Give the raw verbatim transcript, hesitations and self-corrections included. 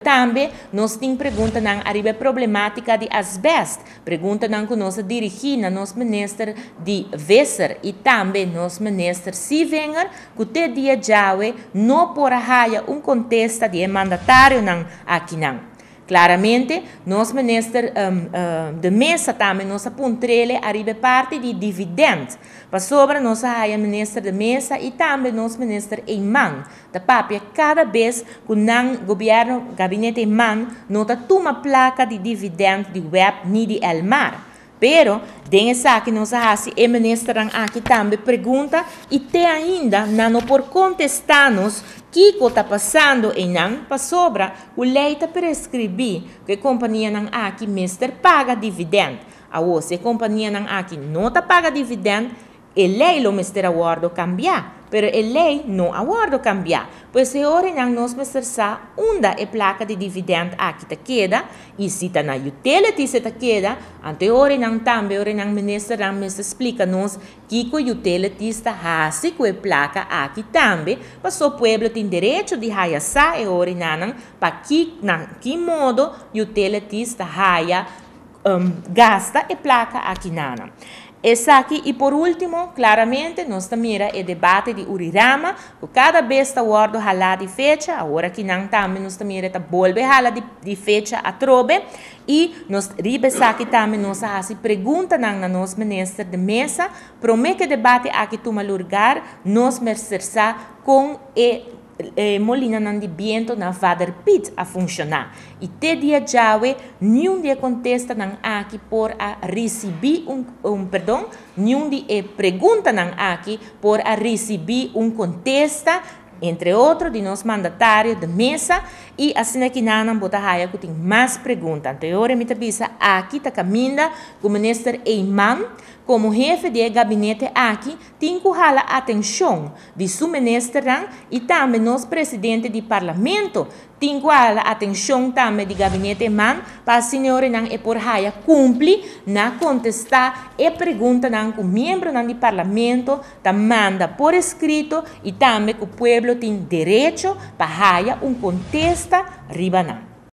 Também nós temos pergunta na arriba problemática de asbesto, pergunta na que nós dirigimos nos ministro de Visser e também nos ministro Sivenger, que te dia já não por haja um contesta de mandatário não aqui não. Claramente, nós ministro um, um, de mesa também nós apontamos arriba parte de dividendos. Para sobre nós haja ministro de mesa e também nós ministro em mão. Da papia cada vez que o governo gabinete em mão nota toma placa de dividendo de web ni de Elmar. Pero, dessa que nós fazemos, o ministro aqui também pergunta e tem ainda, não por contestar-nos, o que está passando em não, para sobra, o lei está prescrever que a companhia não aqui, mister, paga dividendo. A você, a companhia não aqui não está paga dividendo, a lei lo mister aguardo cambiar. Pero a lei não aguardo cambiar. Pois se ora não nós mister sa, onda a placa de dividendo aqui ta queda, e se está na utility se ta queda, ante ora não também, ora não ministro não mister explica nos que o utility está hasi com a placa aqui também, para o povo tem direito de haya sa, e ora não, para que, na que modo utility está haya um, gasta a placa aqui não. Essa aqui, e por último, claramente, nós mira o debate de Urirama, que cada vez está guardo halar de fecha, agora que não também nós mira está volve halar de, de fecha a trobe, e nós ribe aqui também nós fazemos pergunta na nosso ministro de mesa, promete que o debate aqui toma lugar, nós mercersa com e Eh, molina nan de viento na vader pit a funcionar. E te dia jawe, nenhum dia contesta nan aqui por a receber um, um perdão, nenhum dia eh, pergunta nan aqui por a receber um contesta, entre outros, de nosso mandatário de mesa, e assim aqui não bota raia que tem mais perguntas. Anteriormente, me avisa aqui está caminhando com o ministro Eiman, como chefe de gabinete aqui, tem que dar atenção de seu ministro e também nosso presidente do parlamento, tem que dar atenção também do gabinete Eiman, para a senhora não é por raia cumprir na contestar e pergunta não que o membro do parlamento tá manda por escrito e também que o povo tem direito para raia um contesta riba não.